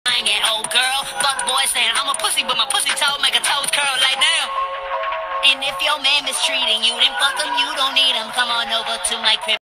Lying at old girl, fuck boy saying I'm a pussy, but my pussy toe make a toes curl like now. And if your man mistreating you, then fuck him, you don't need him. Come on over to my crib.